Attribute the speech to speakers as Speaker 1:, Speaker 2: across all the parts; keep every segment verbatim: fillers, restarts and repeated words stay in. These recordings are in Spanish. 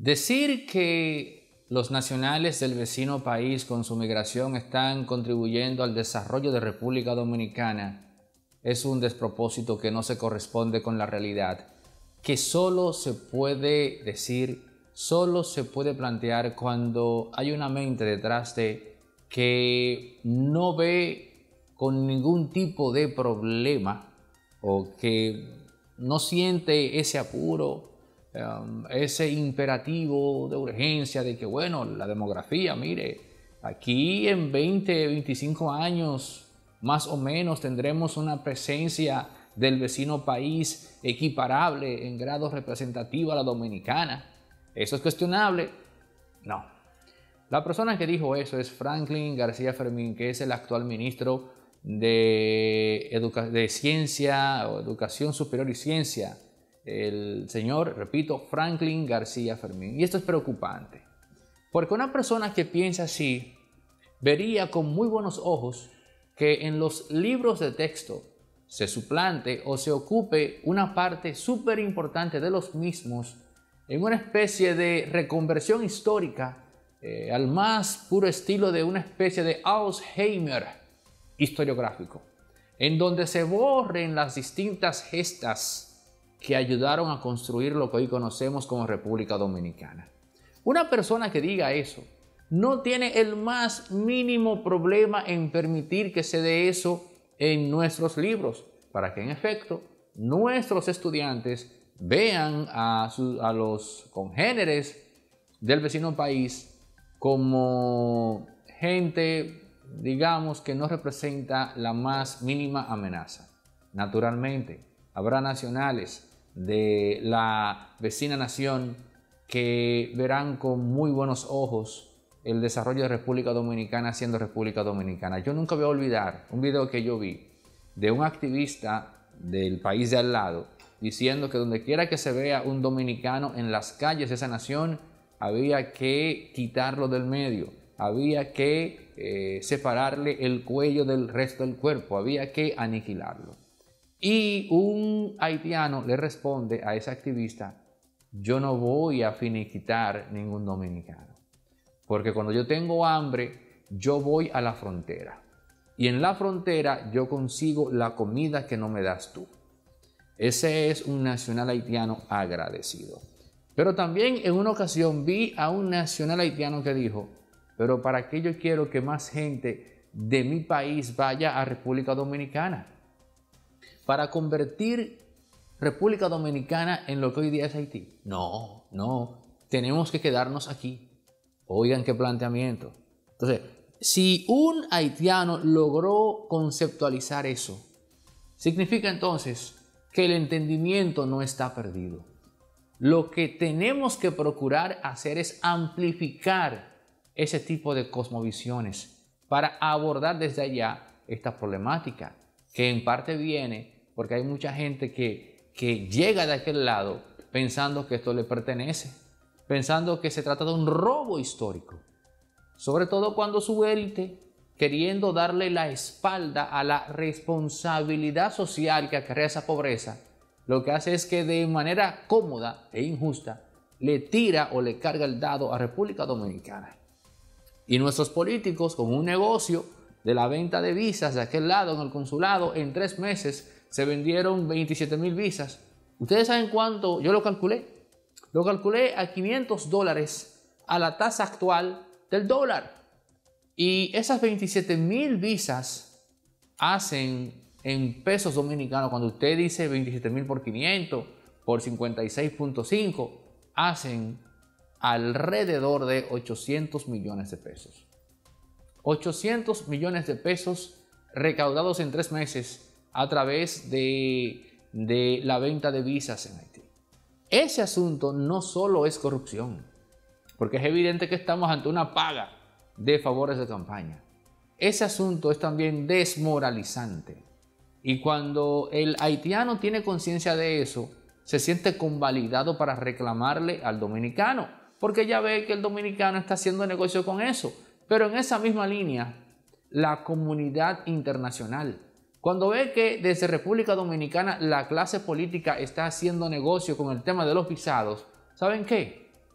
Speaker 1: Decir que los nacionales del vecino país con su migración están contribuyendo al desarrollo de República Dominicana es un despropósito que no se corresponde con la realidad, que solo se puede decir, solo se puede plantear cuando hay una mente detrás de que no ve con ningún tipo de problema o que no siente ese apuro, um, ese imperativo de urgencia de que, bueno, la demografía, mire, aquí en veinte, veinticinco años más o menos tendremos una presencia del vecino país equiparable en grado representativo a la dominicana. ¿Eso es cuestionable? No. La persona que dijo eso es Franklin García Fermín, que es el actual ministro de, Educa de Ciencia o Educación Superior y Ciencia. El señor, repito, Franklin García Fermín. Y esto es preocupante, porque una persona que piensa así vería con muy buenos ojos que en los libros de texto se suplante o se ocupe una parte súper importante de los mismos en una especie de reconversión histórica eh, al más puro estilo de una especie de Alzheimer historiográfico, en donde se borren las distintas gestas que ayudaron a construir lo que hoy conocemos como República Dominicana. Una persona que diga eso no tiene el más mínimo problema en permitir que se dé eso en nuestros libros, para que en efecto nuestros estudiantes vean a, su, a los congéneres del vecino país como gente, digamos, que no representa la más mínima amenaza. Naturalmente, habrá nacionales de la vecina nación que verán con muy buenos ojos el desarrollo de República Dominicana siendo República Dominicana. Yo nunca voy a olvidar un video que yo vi de un activista del país de al lado diciendo que donde quiera que se vea un dominicano en las calles de esa nación había que quitarlo del medio, había que eh, separarle el cuello del resto del cuerpo, había que aniquilarlo. Y un haitiano le responde a ese activista: yo no voy a finiquitar ningún dominicano, porque cuando yo tengo hambre, yo voy a la frontera. Y en la frontera yo consigo la comida que no me das tú. Ese es un nacional haitiano agradecido. Pero también en una ocasión vi a un nacional haitiano que dijo: pero ¿para qué yo quiero que más gente de mi país vaya a República Dominicana? Para convertir República Dominicana en lo que hoy día es Haití. No, no, tenemos que quedarnos aquí. Oigan qué planteamiento. Entonces, si un haitiano logró conceptualizar eso, significa entonces que el entendimiento no está perdido. Lo que tenemos que procurar hacer es amplificar ese tipo de cosmovisiones para abordar desde allá esta problemática, que en parte viene porque hay mucha gente que, que llega de aquel lado pensando que esto le pertenece, pensando que se trata de un robo histórico, sobre todo cuando su élite, queriendo darle la espalda a la responsabilidad social que acarrea esa pobreza, lo que hace es que de manera cómoda e injusta le tira o le carga el dado a República Dominicana. Y nuestros políticos, con un negocio de la venta de visas de aquel lado en el consulado, en tres meses se vendieron veintisiete mil visas. ¿Ustedes saben cuánto? Yo lo calculé. Lo calculé a quinientos dólares a la tasa actual del dólar. Y esas veintisiete mil visas hacen en pesos dominicanos, cuando usted dice veintisiete mil por quinientos, por cincuenta y seis punto cinco, hacen alrededor de ochocientos millones de pesos. ochocientos millones de pesos recaudados en tres meses a través de, de la venta de visas en Haití. Ese asunto no solo es corrupción, porque es evidente que estamos ante una paga de favores de campaña. Ese asunto es también desmoralizante. Y cuando el haitiano tiene conciencia de eso, se siente convalidado para reclamarle al dominicano, porque ya ve que el dominicano está haciendo negocio con eso. Pero en esa misma línea, la comunidad internacional, cuando ve que desde República Dominicana la clase política está haciendo negocio con el tema de los visados, ¿saben qué?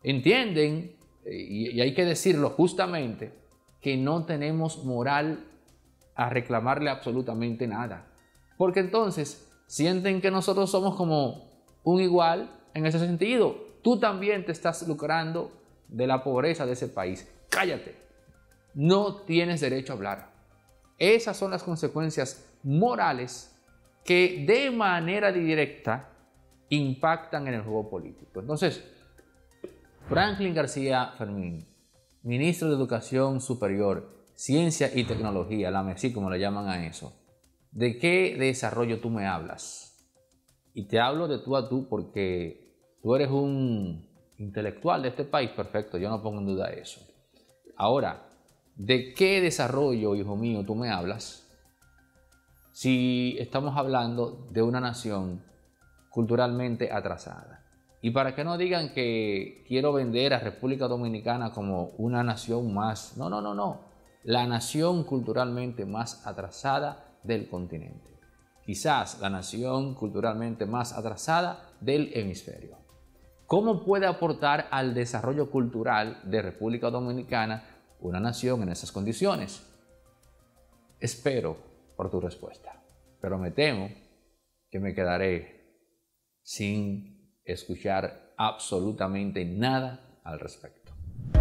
Speaker 1: entienden, y, y hay que decirlo justamente, que no tenemos moral a reclamarle absolutamente nada. Porque entonces sienten que nosotros somos como un igual en ese sentido. Tú también te estás lucrando de la pobreza de ese país. Cállate. No tienes derecho a hablar. Esas son las consecuencias morales que de manera directa impactan en el juego político. Entonces, Franklin García Fermín, ministro de Educación Superior, Ciencia y Tecnología, la MESI, como le llaman a eso, ¿de qué desarrollo tú me hablas? Y te hablo de tú a tú porque tú eres un intelectual de este país, perfecto, yo no pongo en duda eso. Ahora, ¿de qué desarrollo, hijo mío, tú me hablas si estamos hablando de una nación culturalmente atrasada? Y para que no digan que quiero vender a República Dominicana como una nación más. No, no, no, no. La nación culturalmente más atrasada del continente. Quizás la nación culturalmente más atrasada del hemisferio. ¿Cómo puede aportar al desarrollo cultural de República Dominicana una nación en esas condiciones? Espero por tu respuesta, pero me temo que me quedaré sin escuchar absolutamente nada al respecto.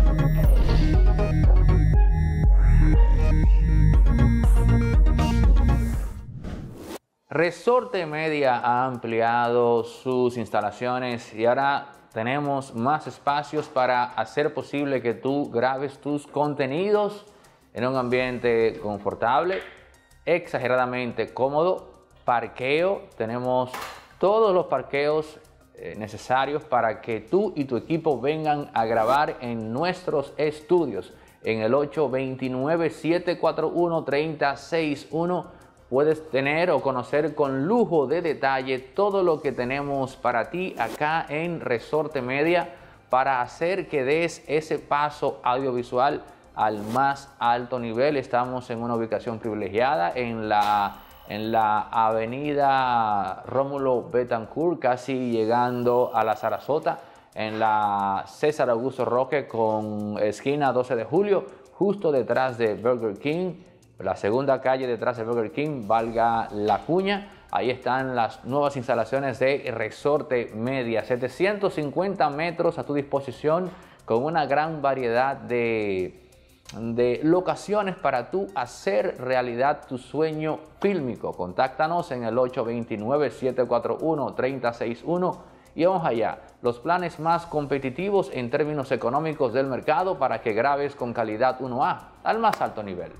Speaker 1: Resorte Media ha ampliado sus instalaciones y ahora tenemos más espacios para hacer posible que tú grabes tus contenidos en un ambiente confortable, exageradamente cómodo, parqueo. Tenemos todos los parqueos eh, necesarios para que tú y tu equipo vengan a grabar en nuestros estudios. En el ocho dos nueve, siete cuatro uno, tres cero seis uno puedes tener o conocer con lujo de detalle todo lo que tenemos para ti acá en Resorte Media para hacer que des ese paso audiovisual al más alto nivel. Estamos en una ubicación privilegiada en la, en la avenida Rómulo Betancourt, casi llegando a la Sarasota, en la César Augusto Roque con esquina doce de julio, justo detrás de Burger King. La segunda calle detrás de Burger King, valga la cuña. Ahí están las nuevas instalaciones de Resorte Media. setecientos cincuenta metros a tu disposición con una gran variedad de, de locaciones para tú hacer realidad tu sueño fílmico. Contáctanos en el ocho dos nueve, siete cuatro uno, tres cero seis uno y vamos allá. Los planes más competitivos en términos económicos del mercado para que grabes con calidad uno A al más alto nivel.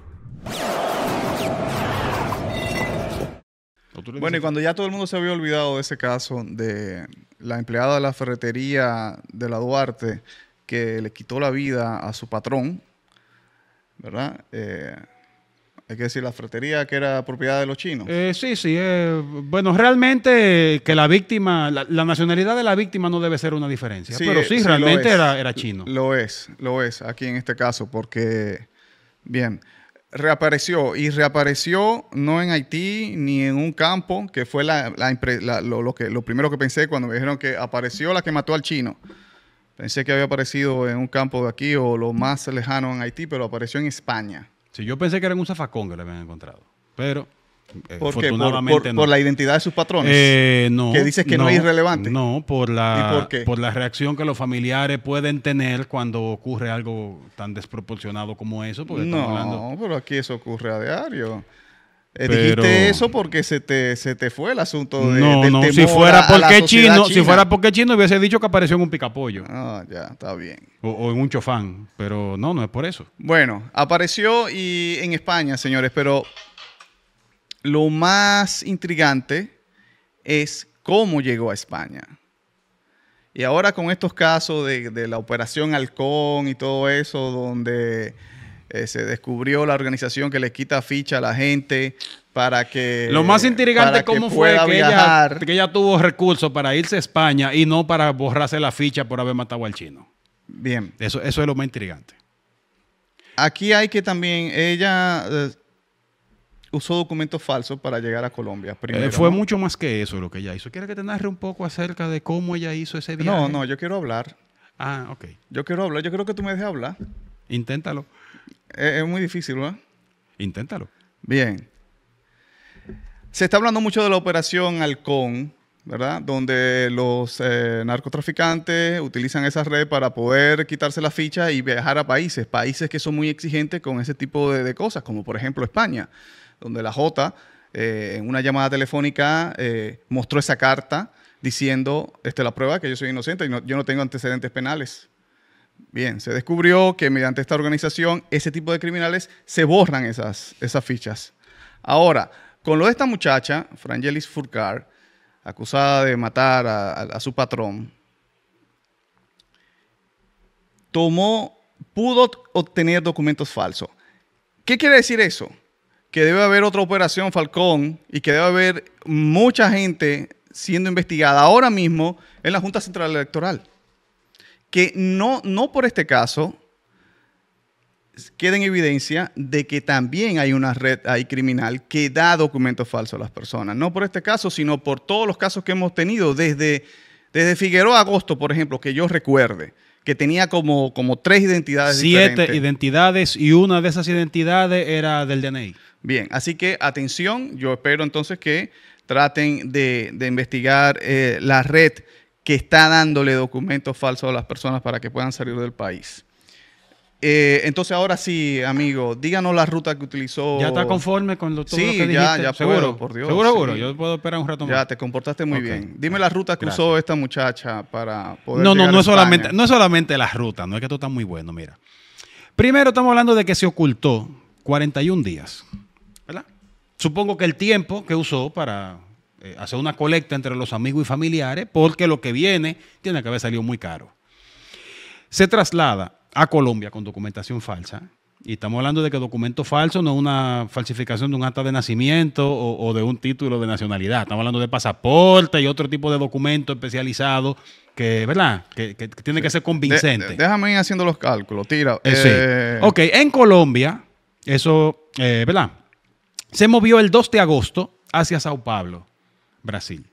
Speaker 2: Bueno, y cuando ya todo el mundo se había olvidado de ese caso de la empleada de la ferretería de la Duarte que le quitó la vida a su patrón, ¿verdad? Eh, hay que decir, la ferretería que era propiedad de los chinos.
Speaker 3: Eh, sí, sí. Eh, bueno, realmente que la víctima, la, la nacionalidad de la víctima no debe ser una diferencia. Sí, pero sí, sí realmente era, era chino.
Speaker 2: Lo es, lo es aquí en este caso porque, bien, reapareció y reapareció no en Haití ni en un campo, que fue la, la, la, lo, lo, que, lo primero que pensé cuando me dijeron que apareció la que mató al chino. Pensé que había aparecido en un campo de aquí o lo más lejano en Haití, pero apareció en España.
Speaker 3: Sí, yo pensé que era en un zafacón que le habían encontrado, pero eh,
Speaker 2: ¿por qué? ¿Por, por,
Speaker 3: no.
Speaker 2: ¿Por la identidad de sus patrones?
Speaker 3: Eh, no.
Speaker 2: Que dices que no, no es irrelevante.
Speaker 3: No, por la,
Speaker 2: ¿Y por qué?
Speaker 3: Por la reacción que los familiares pueden tener cuando ocurre algo tan desproporcionado como eso. Porque
Speaker 2: no,
Speaker 3: hablando...
Speaker 2: pero aquí eso ocurre a diario. Eh,
Speaker 3: Pero...
Speaker 2: Dijiste eso porque se te, se te fue el asunto de,
Speaker 3: no,
Speaker 2: del
Speaker 3: no,
Speaker 2: temor
Speaker 3: si fuera porque chino,
Speaker 2: china.
Speaker 3: si fuera porque chino hubiese dicho que apareció en un picapollo.
Speaker 2: Ah, ya, está bien.
Speaker 3: O, o en un chofán, pero no, no es por eso.
Speaker 2: Bueno, apareció y en España, señores, pero lo más intrigante es cómo llegó a España. Y ahora con estos casos de, de la Operación Halcón y todo eso, donde eh, se descubrió la organización que le quita ficha a la gente para que
Speaker 3: Lo más intrigante cómo fue que ella, que ella tuvo recursos para irse a España y no para borrarse la ficha por haber matado al chino.
Speaker 2: Bien.
Speaker 3: Eso, eso es lo más intrigante.
Speaker 2: Aquí hay que también, ella eh, usó documentos falsos para llegar a Colombia. Primero,
Speaker 3: eh, fue
Speaker 2: ¿no?
Speaker 3: mucho más que eso lo que ella hizo. ¿Quiere que te narre un poco acerca de cómo ella hizo ese viaje?
Speaker 2: No, no, yo quiero hablar.
Speaker 3: Ah, ok.
Speaker 2: Yo quiero hablar, yo creo que tú me dejes hablar.
Speaker 3: Inténtalo.
Speaker 2: Es, es muy difícil, ¿verdad?
Speaker 3: Inténtalo.
Speaker 2: Bien. Se está hablando mucho de la operación Halcón, ¿verdad? Donde los eh, narcotraficantes utilizan esa red para poder quitarse la ficha y viajar a países, países que son muy exigentes con ese tipo de, de cosas, como por ejemplo España, donde la Jota eh, en una llamada telefónica eh, mostró esa carta diciendo, esta es la prueba que yo soy inocente y no, yo no tengo antecedentes penales. Bien, se descubrió que mediante esta organización, ese tipo de criminales se borran esas, esas fichas. Ahora, con lo de esta muchacha, Frangelis Furcar, acusada de matar a, a, a su patrón, tomó, pudo obtener documentos falsos. ¿Qué quiere decir eso? Que debe haber otra operación Falcón y que debe haber mucha gente siendo investigada ahora mismo en la Junta Central Electoral. Que no, no por este caso queda en evidencia de que también hay una red ahí criminal que da documentos falsos a las personas. No por este caso, sino por todos los casos que hemos tenido desde, desde Figueroa Agosto, por ejemplo, que yo recuerde, que tenía como, como tres identidades
Speaker 3: Siete
Speaker 2: diferentes.
Speaker 3: identidades y una de esas identidades era del D N I.
Speaker 2: Bien, así que atención, yo espero entonces que traten de, de investigar eh, la red que está dándole documentos falsos a las personas para que puedan salir del país. Eh, entonces, ahora sí, amigo, díganos la ruta que utilizó.
Speaker 3: ¿Ya está conforme con lo, todo
Speaker 2: sí,
Speaker 3: lo que dijiste?
Speaker 2: ya, ya
Speaker 3: ¿Seguro?
Speaker 2: puedo, por Dios.
Speaker 3: ¿Seguro,
Speaker 2: sí.
Speaker 3: seguro? Yo puedo esperar un rato más.
Speaker 2: Ya, te comportaste muy
Speaker 3: Ok.
Speaker 2: bien. Dime la ruta que
Speaker 3: Gracias.
Speaker 2: usó esta muchacha para poder
Speaker 3: No, no,
Speaker 2: llegar
Speaker 3: no
Speaker 2: a
Speaker 3: es, solamente,
Speaker 2: España.
Speaker 3: no es solamente la ruta, no es que esto está muy bueno, mira. Primero estamos hablando de que se ocultó cuarenta y un días, ¿verdad? Supongo que el tiempo que usó para eh, hacer una colecta entre los amigos y familiares, porque lo que viene tiene que haber salido muy caro. Se traslada a Colombia con documentación falsa, y estamos hablando de que documento falso no es una falsificación de un acta de nacimiento o, o de un título de nacionalidad. Estamos hablando de pasaporte y otro tipo de documento especializado que, ¿verdad? Que, que, que tiene sí. que ser convincente.
Speaker 2: De, de, déjame ir haciendo los cálculos, tira.
Speaker 3: Eh,
Speaker 2: eh...
Speaker 3: sí. Ok, en Colombia, eso, eh, ¿verdad? Se movió el dos de agosto hacia Sao Paulo, Brasil.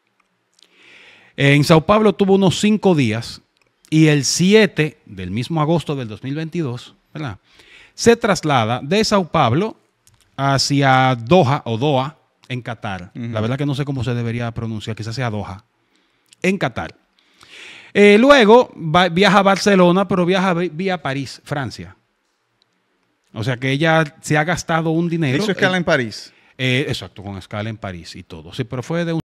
Speaker 3: En Sao Paulo tuvo unos cinco días y el siete del mismo agosto del dos mil veintidós, ¿verdad?, se traslada de Sao Paulo hacia Doha o Doha, en Qatar. Uh-huh. La verdad que no sé cómo se debería pronunciar, quizás sea Doha, en Qatar. Eh, luego va, viaja a Barcelona, pero viaja vía París, Francia. O sea que ella se ha gastado un dinero.
Speaker 2: ¿Hizo escala en París?
Speaker 3: Eh, exacto, con escala en París y todo. Sí, pero fue de un